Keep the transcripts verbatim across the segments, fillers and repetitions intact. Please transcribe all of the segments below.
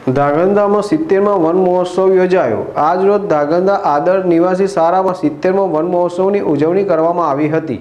ધાંગધ્રામાં સિત્તેરમાં one મહોત્સવ યોજાયો। આજ રોજ ધાંગધ્રા આદર્શ નિવાસી શાળામાં સિત્તેરમાં વન મહોત્સવની ઉજવણી કરવામાં આવી હતી।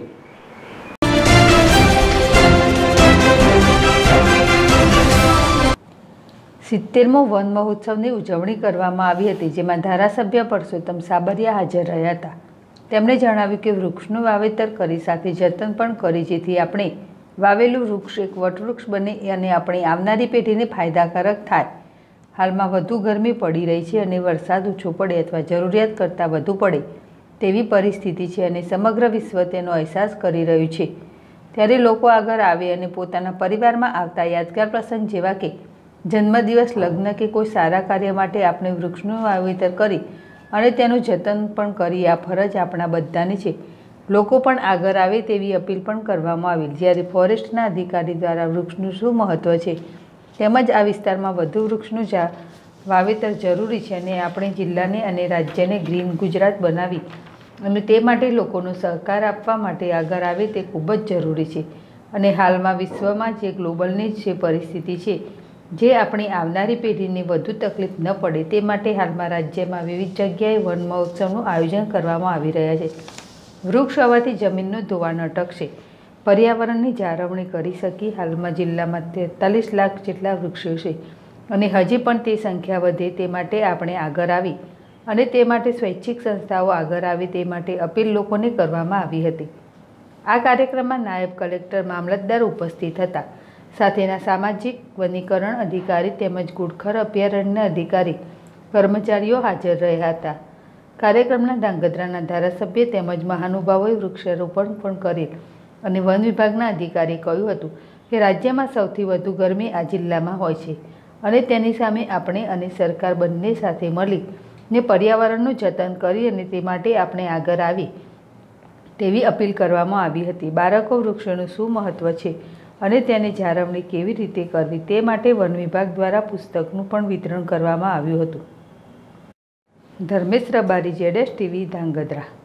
સિત્તેરમો વન મહોત્સવની ઉજવણી કરવામાં આવી હતી, જેમાં ધારાસભ્ય પરસોત્તમ સાબરિયા હાજર રહ્યા હતા। તેમણે જણાવ્યું કે વૃક્ષનું વાવેતર કરી સાથે જતન પણ કરી, જેથી આપણે વાવેલું વૃક્ષ એક વટવૃક્ષ બને અને આપણી આવનારી પેઢીને ફાયદાકારક થાય। હાલમાં વધુ ગરમી પડી રહી છે અને વરસાદ ઓછો પડે અથવા જરૂરિયાત કરતાં વધુ પડે તેવી પરિસ્થિતિ છે અને સમગ્ર વિશ્વ તેનો અહેસાસ કરી રહ્યું છે। ત્યારે લોકો આગળ આવે અને પોતાના પરિવારમાં આવતા યાદગાર પ્રસંગ જેવા કે જન્મદિવસ, લગ્ન કે કોઈ સારા કાર્ય માટે આપણે વૃક્ષનું વાવેતર કરી અને તેનું જતન પણ કરી આ ફરજ આપણા બધાની છે। લોકો પણ આગળ આવે તેવી અપીલ પણ કરવામાં આવી। જ્યારે ફોરેસ્ટના અધિકારી દ્વારા વૃક્ષનું શું મહત્ત્વ છે તેમજ આ વિસ્તારમાં વધુ વૃક્ષનું જા વાવેતર જરૂરી છે અને આપણે જિલ્લાને અને રાજ્યને ગ્રીન ગુજરાત બનાવી અને તે માટે લોકોનો સહકાર આપવા માટે આગળ આવે તે ખૂબ જ જરૂરી છે અને હાલમાં વિશ્વમાં જે ગ્લોબલની જે પરિસ્થિતિ છે, જે આપણી આવનારી પેઢીને વધુ તકલીફ ન પડે તે માટે હાલમાં રાજ્યમાં વિવિધ જગ્યાએ વન મહોત્સવનું આયોજન કરવામાં આવી રહ્યા છે। વૃક્ષ હોવાથી જમીનનું ધોવાણ અટકશે, પર્યાવરણની જાળવણી કરી શકી। હાલમાં જિલ્લામાં તેતાલીસ લાખ જેટલા વૃક્ષો છે અને હજી પણ તે સંખ્યા વધે તે માટે આપણે આગળ આવી અને તે માટે સ્વૈચ્છિક સંસ્થાઓ આગળ આવે તે માટે અપીલ લોકોને કરવામાં આવી હતી। આ કાર્યક્રમમાં નાયબ કલેક્ટર, મામલતદાર ઉપસ્થિત હતા। સાથેના સામાજિક વનીકરણ અધિકારી તેમજ ઘુડખર અભયારણ્ય અધિકારી કર્મચારીઓ હાજર રહ્યા હતા। કાર્યક્રમના ધાંગધ્રાના ધારાસભ્ય તેમજ મહાનુભાવોએ વૃક્ષારોપણ પણ કરેલ અને વન વિભાગના અધિકારીએ કહ્યું હતું કે રાજ્યમાં સૌથી વધુ ગરમી આ જિલ્લામાં હોય છે અને તેની સામે આપણે અને સરકાર બંને સાથે મળીને પર્યાવરણનું જતન કરી અને તે માટે આપણે આગળ આવી તેવી અપીલ કરવામાં આવી હતી। બાળકો વૃક્ષોનું શું મહત્ત્વ છે અને તેની જાળવણી કેવી રીતે કરવી તે માટે વન વિભાગ દ્વારા પુસ્તકનું પણ વિતરણ કરવામાં આવ્યું હતું। ધર્મેશ રબારી, જેડેશ ટીવી, ધાંગધ્રા।